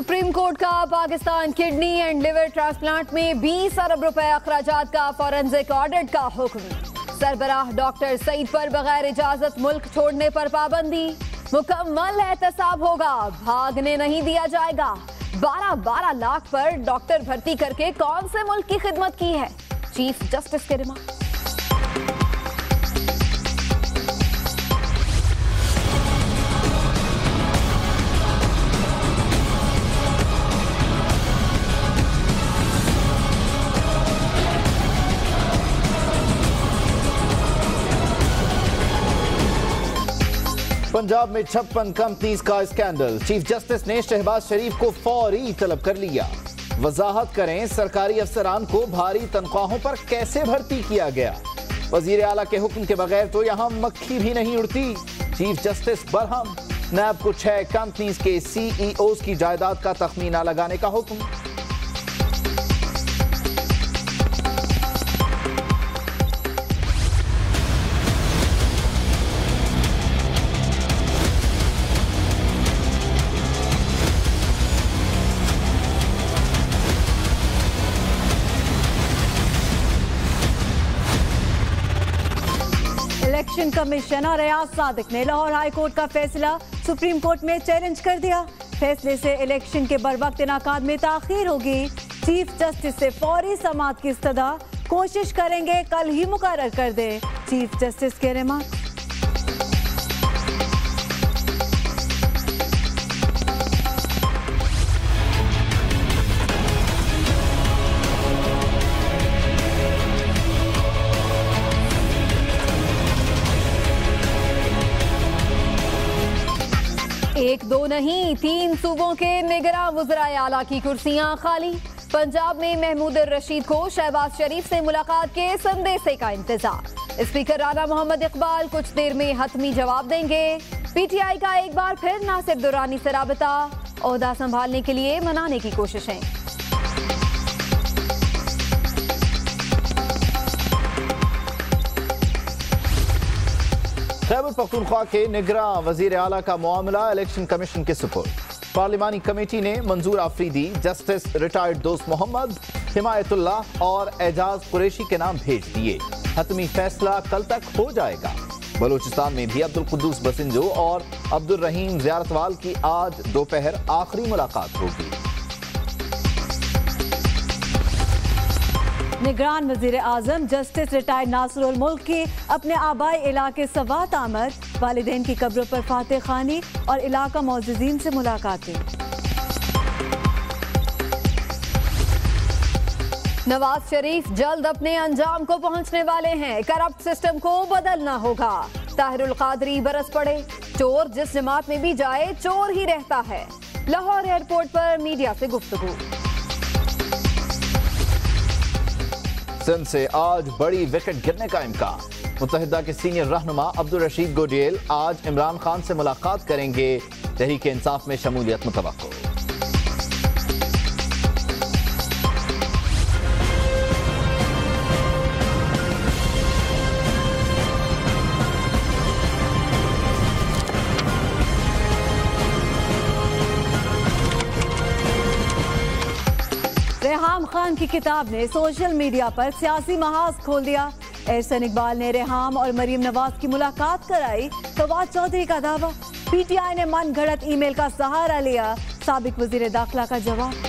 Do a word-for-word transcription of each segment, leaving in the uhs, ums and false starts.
Supreme court का Pakistan kidney and liver transplant में बीस अरब रुपए अखराजात का फॉरेंसिक ऑडिट का हुक्म। सरबराह डॉक्टर सईद पर बगैर इजाजत मुल्क छोड़ने पर पाबंदी। मुकम्मल एहतसाब होगा, भागने नहीं दिया जाएगा। बारह बारह लाख पर डॉक्टर भर्ती करके कौन से मुल्क की खिदमत की है, चीफ जस्टिस के रिमार्क। पंजाब में छप्पन कंपनीज का स्कैंडल। चीफ जस्टिस ने शहबाज शरीफ को फौरी तलब कर लिया। वजाहत करें सरकारी अफसरान को भारी तनख्वाहों पर कैसे भर्ती किया गया। वजीर आला के हुक्म के बगैर तो यहां मक्खी भी नहीं उड़ती। Chief justice Barham. नैब को छह कंपनीज के सीईओज की जायदाद का तखमीना लगाने का हुक्म। इलेक्शन कमिश्नर रियाज सादिक ने लाहौर हाई कोर्ट का फैसला सुप्रीम कोर्ट में चैलेंज कर दिया। फैसले से इलेक्शन के बरवक्त इनाकाद में ताखीर होगी। चीफ जस्टिस से फौरी समाअत की इस्तदा, कोशिश करेंगे कल ही मुकर्रर कर दे, चीफ जस्टिस के रिमार्क। एक दो नहीं, तीन सूबों के निगरां वज़राए आला की कुर्सियां खाली। पंजाब में महमूद रशीद को शहबाज शरीफ से मुलाकात के संदेशे का इंतजार। स्पीकर राना मोहम्मद इकबाल कुछ देर में हतमी जवाब देंगे। पीटीआई का एक बार फिर नासिर दुरानी से राबता, ओहदा संभालने के लिए मनाने की कोशिशें। खैबर पख्तूनख्वा के निगरां वजीर आला का मामला इलेक्शन कमीशन के सुपुर्द। पार्लिमानी कमेटी ने मंजूर आफरीदी, जस्टिस रिटायर्ड दोस्त मोहम्मद, हिमायतुल्लाह और एजाज कुरैशी के नाम भेज दिए। हतमी फैसला कल तक हो जाएगा। बलूचिस्तान में भी अब्दुल कुद्दूस बसिंजो और अब्दुल रहीम ज़ियारतवाल की आज दोपहर आखिरी मुलाकात होगी। निगरान वजीर आजम जस्टिस रिटायर्ड नासिरुल मुल्क की अपने आबाई इलाके सवात आमद, वालिदैन की कब्रों पर फातिह खानी और इलाका मौजूदीन से मुलाकातें। नवाज शरीफ जल्द अपने अंजाम को पहुंचने वाले हैं। करप्ट सिस्टम को बदलना होगा। ताहिर कादरी बरस पड़े। चोर जिस जमात में भी जाए चोर ही रहता है। लाहौर एयरपोर्ट पर मीडिया से गुफ्तगू। सिंध से आज बड़ी विकेट गिरने का इम्कान। मुत्तहिदा के सीनियर रहनुमा अब्दुल रशीद गोडेल आज इमरान खान से मुलाकात करेंगे। तहरीक इंसाफ में शमूलियत मुतवक्को। रेहाम खान की किताब ने सोशल मीडिया पर सियासी महाज खोल दिया। एहसन इकबाल ने रेहाम और मरीम नवाज की मुलाकात कराई। फवाद चौधरी का दावा, पीटीआई ने मन घड़त ईमेल का सहारा लिया। साबिक वजीर दाखिला का जवाब।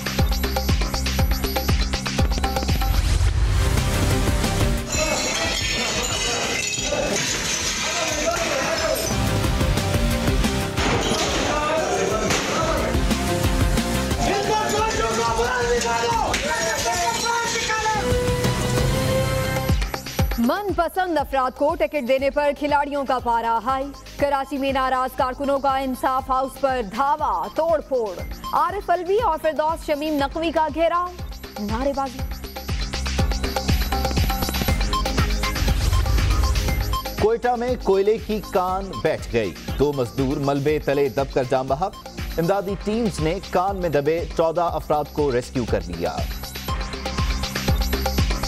मनपसंद अफराद को टिकट देने पर खिलाड़ियों का पारा हाई। कराची में नाराज कारकुनों का इंसाफ हाउस पर धावा, तोड़ फोड़। आरिफ अलवी और फिरदौस शमीम नकवी का घेराव, नारेबाजी। कोयटा में कोयले की कान बैठ गई। दो मजदूर मलबे तले दबकर जाम बहक। इमदादी टीम्स ने कान में दबे चौदह अफराद को रेस्क्यू कर लिया।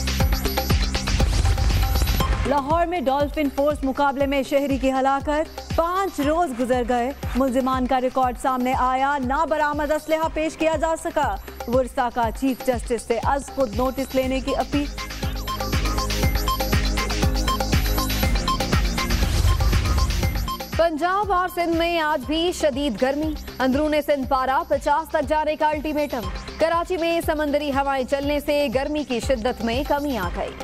लाहौर में डॉल्फिन फोर्स मुकाबले में शहरी की हलाकत। पाँच रोज गुजर गए, मुल्जिमान का रिकॉर्ड सामने आया, ना बरामद असलहा पेश किया जा सका। वर्सा का चीफ जस्टिस से अज खुद नोटिस लेने की अपील। पंजाब और सिंध में आज भी शदीद गर्मी, अंदरूने सिंध पारा पचास तक जाने का अल्टीमेटम। कराची में समंदरी हवाएं चलने से गर्मी की शिद्दत में कमी आ गई।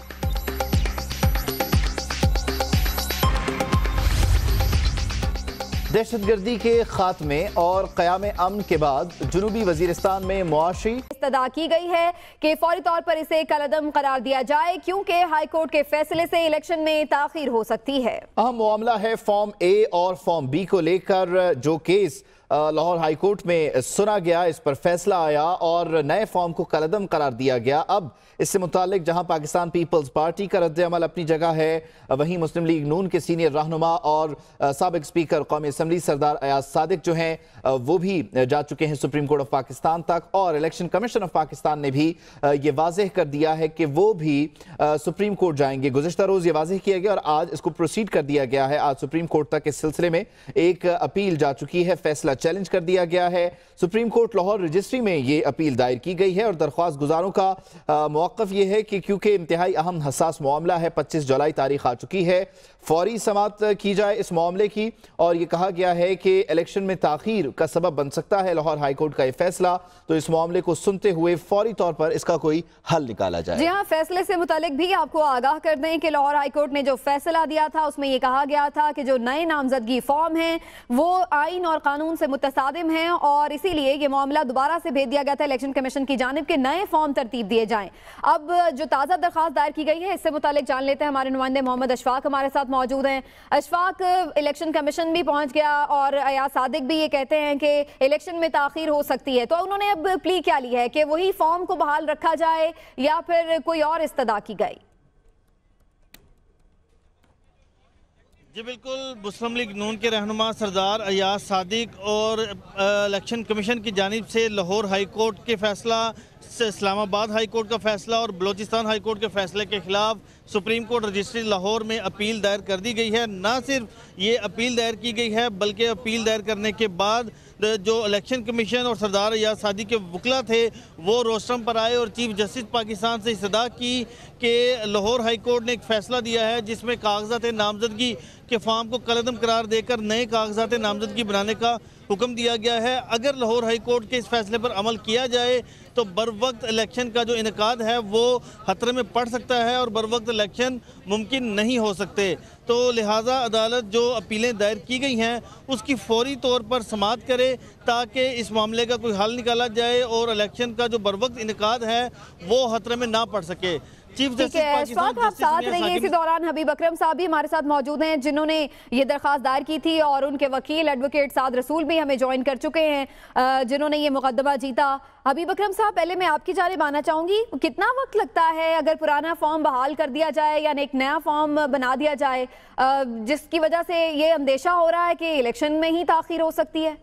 दहशतगर्दी के खात्मे और क़याम अमन के बाद जुनूबी वजीरिस्तान में मुआशी इस्तदा की गई है कि फौरी तौर पर इसे कलअदम करार दिया जाए, क्योंकि हाई कोर्ट के फैसले से इलेक्शन में ताखीर हो सकती है। अहम मामला है फॉर्म ए और फॉर्म बी को लेकर, जो केस लाहौर हाई कोर्ट में सुना गया, इस पर फैसला आया और नए फॉर्म को कलअदम करार दिया गया। अब इससे मुतालिक जहां पाकिस्तान पीपल्स पार्टी का रद्द अमल अपनी जगह है, वहीं मुस्लिम लीग नून के सीनियर रहनुमा और साबिक स्पीकर कौमी असम्बली सरदार अयाज सादिक जो हैं वो भी जा चुके हैं सुप्रीम कोर्ट ऑफ पाकिस्तान तक, और इलेक्शन कमीशन ऑफ पाकिस्तान ने भी ये वाजह कर दिया है कि वो भी सुप्रीम कोर्ट जाएंगे। गुज़िश्ता रोज ये वाजह किया गया और आज इसको प्रोसीड कर दिया गया है। आज सुप्रीम कोर्ट तक इस सिलसिले में एक अपील जा चुकी है, फैसला चैलेंज कर दिया गया है। सुप्रीम कोर्ट लाहौर रजिस्ट्री में ये अपील दायर की गई है और दरख्वास्त गुजारों का मौक़िफ़ ये है कि क्योंकि इंतहाई अहम हसास मामला है, पच्चीस जुलाई तारीख आ चुकी है, फौरी समाअत की जाए इस मामले की। और ये कहा गया है कि इलेक्शन में ताखीर का सबब बन सकता है लाहौर हाई कोर्ट का ये फैसला, तो इस मामले को सुनते हुए फौरी तौर पर इसका कोई हल निकाला जाए। जी हाँ, फैसले से मुतालिक भी आपको आगाह कर दें कि लाहौर हाई कोर्ट ने जो फैसला दिया था उसमें यह कहा गया था कि जो नए नामजदगी फॉर्म हैं वो आइन और कानून से मुतसादिम हैं और इसीलिए ये मामला दोबारा से भेज दिया गया था इलेक्शन कमीशन की जानिब के नए फॉर्म तरतीब दिए जाएं। अब जो ताज़ा दरखास्त दायर की गई है इससे मुतालिक जान लेते हैं, हमारे नुमाइंदे मोहम्मद अशफाक हमारे साथ मौजूद हैं। अशफाक, इलेक्शन कमीशन भी पहुंच गया और अयाज सादिक भी ये कहते हैं कि इलेक्शन में ताखीर हो सकती है, तो उन्होंने अब प्ली क्या ली है कि वही फॉर्म को बहाल रखा जाए या फिर कोई और इस्तदा की गई? जी बिल्कुल, मुस्लिम लीग नून के रहनुमा सरदार अयाज सादिक और इलेक्शन कमीशन की जानिब से लाहौर हाई कोर्ट के फैसला, इस्लामाबाद हाई कोर्ट का फैसला और बलोचिस्तान हाई कोर्ट के फैसले के खिलाफ सुप्रीम कोर्ट रजिस्ट्री लाहौर में अपील दायर कर दी गई है। ना सिर्फ ये अपील दायर की गई है बल्कि अपील दायर करने के बाद जो इलेक्शन कमीशन और सरदार अयाज सादिक के वकला थे वो रोस्टम पर आए और चीफ जस्टिस पाकिस्तान से इस्तदा की कि लाहौर हाई कोर्ट ने एक फ़ैसला दिया है जिसमें कागजात नामजदगी के फॉर्म को कलअदम करार देकर नए कागजात नामजदगी बनाने का हुक्म दिया गया है। अगर लाहौर हाई कोर्ट के इस फैसले पर अमल किया जाए तो बर वक्त इलेक्शन का जो इनकाद है वो खतरे में पड़ सकता है और बर वक्त इलेक्शन मुमकिन नहीं हो सकते। तो लिहाजा अदालत जो अपीलें दायर की गई हैं उसकी फौरी तौर पर समाअत करे ताकि इस मामले का कोई हल निकाला जाए और इलेक्शन का जो बर वक्त इनकाद है वो खतरे में ना पड़ सके। चीफ जस्टिस पाकिस्तान आप साथ रहिए। इसी दौरान हबीब अकरम साहब भी हमारे साथ मौजूद हैं जिन्होंने ये दरखास्त दायर की थी और उनके वकील एडवोकेट साद रसूल भी हमें ज्वाइन कर चुके हैं जिन्होंने ये मुकदमा जीता। हबीब अकरम साहब, पहले मैं आपकी जानिब आना चाहूंगी, कितना वक्त लगता है अगर पुराना फॉर्म बहाल कर दिया जाए या एक नया फॉर्म बना दिया जाए, जिसकी वजह से ये अंदेशा हो रहा है कि इलेक्शन में ही ताखीर हो सकती है?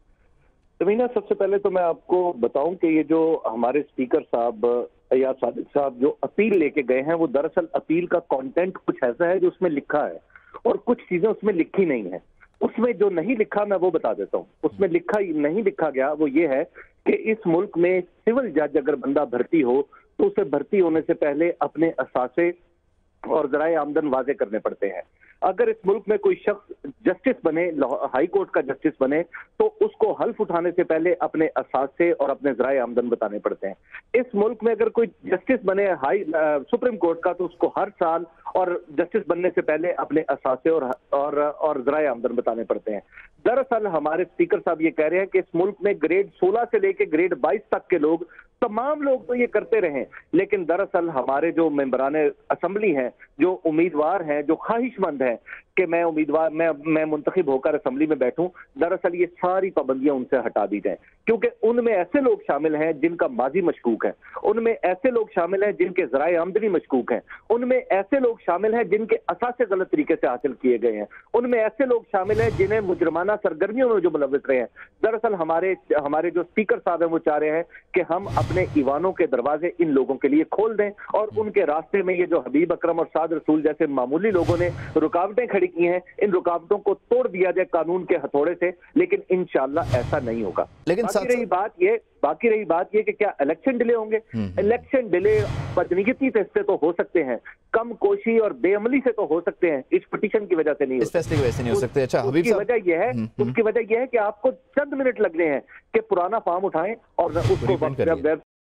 तमीना, सबसे पहले तो मैं आपको बताऊं कि ये जो हमारे स्पीकर साहब अयाज सादिक साहब जो अपील लेके गए हैं वो दरअसल अपील का कंटेंट कुछ ऐसा है जो उसमें लिखा है और कुछ चीजें उसमें लिखी नहीं है। उसमें जो नहीं लिखा मैं वो बता देता हूँ। उसमें लिखा नहीं लिखा गया वो ये है कि इस मुल्क में सिविल जज अगर बंदा भर्ती हो तो उसे भर्ती होने से पहले अपने असासे और जराए आमदन वाजे करने पड़ते हैं। अगर इस मुल्क में कोई शख्स जस्टिस बने, हाई कोर्ट का जस्टिस बने, तो उसको हल्फ उठाने से पहले अपने असासे और अपने जराए आमदन बताने पड़ते हैं। इस मुल्क में अगर कोई जस्टिस बने हाई सुप्रीम कोर्ट का तो उसको हर साल और जस्टिस बनने से पहले अपने असासे और और और जराए आमदन बताने पड़ते हैं। दरअसल हमारे स्पीकर साहब ये कह रहे हैं कि इस मुल्क में ग्रेड सोलह से लेकर ग्रेड बाईस तक के लोग, तमाम लोग तो ये करते रहे, लेकिन दरअसल हमारे जो मेंबरान असम्बली हैं, जो उम्मीदवार हैं, जो ख्वाहिशमंद हैं कि मैं उम्मीदवार मैं मैं मुंतखब होकर असम्बली में बैठूं, दरअसल ये सारी पाबंदियां उनसे हटा दी जाएं, क्योंकि उनमें ऐसे लोग शामिल हैं जिनका माजी मशकूक है, उनमें ऐसे लोग शामिल हैं जिनके जराए आमदनी मशकूक हैं, उनमें ऐसे लोग शामिल हैं जिनके असासे गलत तरीके से हासिल किए गए हैं, उनमें ऐसे लोग शामिल हैं जिन्हें मुजरमाना सरगर्मियों में जो मुलव्वस रहे हैं। दरअसल हमारे हमारे जो स्पीकर साहब हैं वो चाह रहे हैं कि हम अपने अपने ईवानों के दरवाजे इन लोगों के लिए खोल दें और उनके रास्ते में ये जो हबीब अकरम और साद रसूल जैसे मामूली लोगों ने रुकावटें खड़ी की हैं, इन रुकावटों को तोड़ दिया जाए कानून के हथौड़े से। लेकिन इंशाल्लाह ऐसा नहीं होगा। लेकिन बाकी रही बात ये बाकी रही बात ये कि क्या इलेक्शन डिले होंगे? इलेक्शन डिले बदनीयती से तो हो सकते हैं, कम कोशी और बेअमली से तो हो सकते हैं, इस पिटीशन की वजह से नहीं, इस फैसले की वजह से नहीं हो सकते। अच्छा, उसकी वजह यह है उसकी वजह यह है कि आपको चंद मिनट लगने हैं कि पुराना फॉर्म उठाएं और उसको